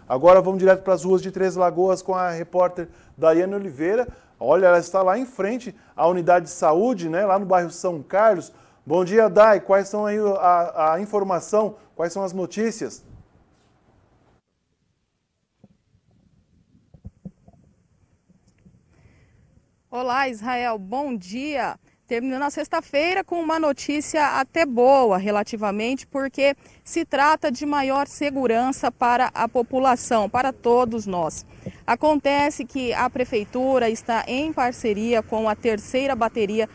Agora vamos direto para as ruas de Três Lagoas com a repórter Daiane Oliveira. Olha, ela está lá em frente à unidade de saúde, né, lá no bairro São Carlos. Bom dia, Dai. Quais são aí a informação? Quais são as notícias? Olá, Israel. Bom dia. Terminando a sexta-feira com uma notícia até boa relativamente, porque se trata de maior segurança para a população, para todos nós. Acontece que a Prefeitura está em parceria com a 3ª Bateria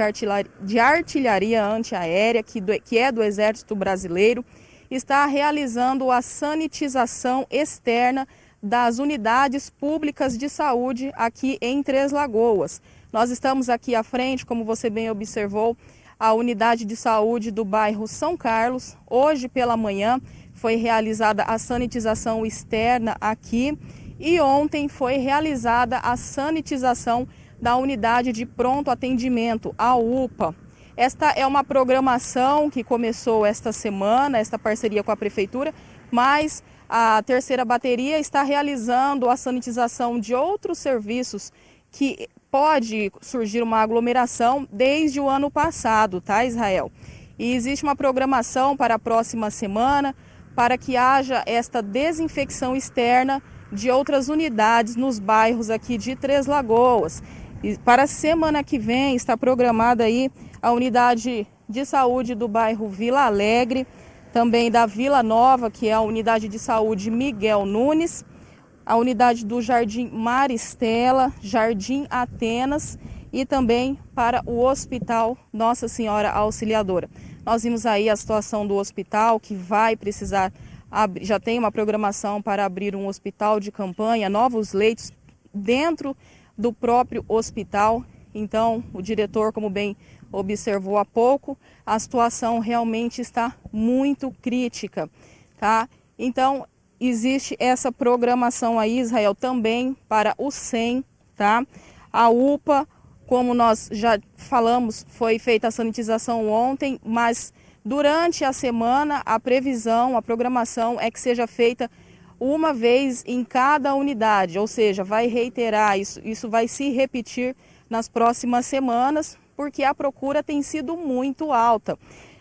de Artilharia Antiaérea, que é do Exército Brasileiro, está realizando a sanitização externa das unidades públicas de saúde aqui em Três Lagoas. Nós estamos aqui à frente, como você bem observou, a unidade de saúde do bairro São Carlos. Hoje pela manhã foi realizada a sanitização externa aqui e ontem foi realizada a sanitização da unidade de pronto atendimento, a UPA. Esta é uma programação que começou esta semana, esta parceria com a Prefeitura, mas a 3ª Bateria está realizando a sanitização de outros serviços que pode surgir uma aglomeração desde o ano passado, tá, Israel? E existe uma programação para a próxima semana para que haja esta desinfecção externa de outras unidades nos bairros aqui de Três Lagoas. E para a semana que vem está programada aí a unidade de saúde do bairro Vila Alegre, também da Vila Nova, que é a unidade de saúde Miguel Nunes, a unidade do Jardim Maristela, Jardim Atenas e também para o Hospital Nossa Senhora Auxiliadora. Nós vimos aí a situação do hospital que vai precisar, já tem uma programação para abrir um hospital de campanha, novos leitos dentro do próprio hospital. Então, o diretor, como bem observou há pouco, a situação realmente está muito crítica, tá? Então, existe essa programação aí, Israel, também para o SEM, tá? A UPA, como nós já falamos, foi feita a sanitização ontem, mas durante a semana a previsão, a programação é que seja feita uma vez em cada unidade, ou seja, vai reiterar, isso vai se repetir nas próximas semanas, porque a procura tem sido muito alta.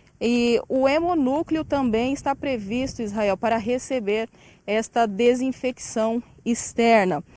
E o hemonúcleo também está previsto, Israel, para receber esta desinfecção externa.